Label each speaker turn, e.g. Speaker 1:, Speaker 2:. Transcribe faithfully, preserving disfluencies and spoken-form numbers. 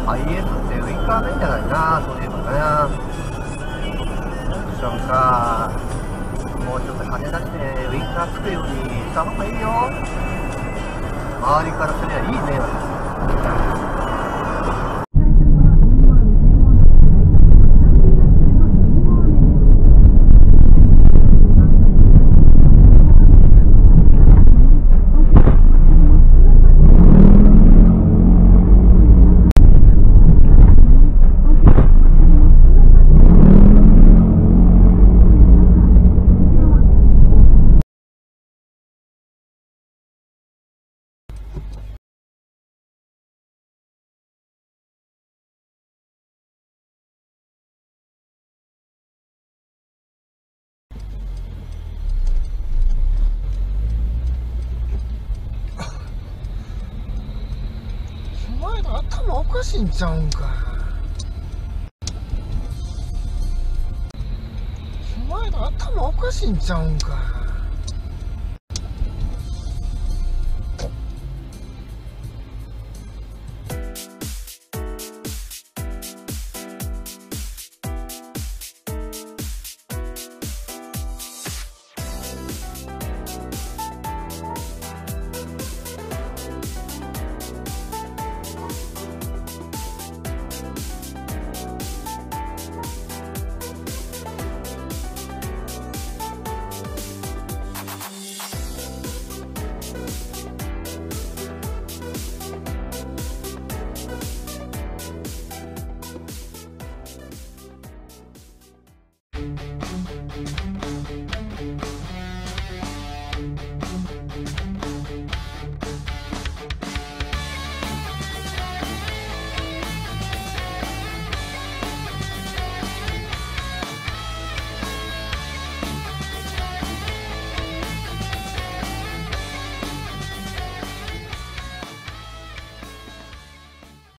Speaker 1: アイエス ってウインカーないんじゃないな、そういえばな。オプションか。もうちょっと金出してウインカーつくようにした方がいいよ。周りからすりゃいい迷惑です。
Speaker 2: 頭おかしいんちゃうんか。お前ら頭おかしいんちゃうんか。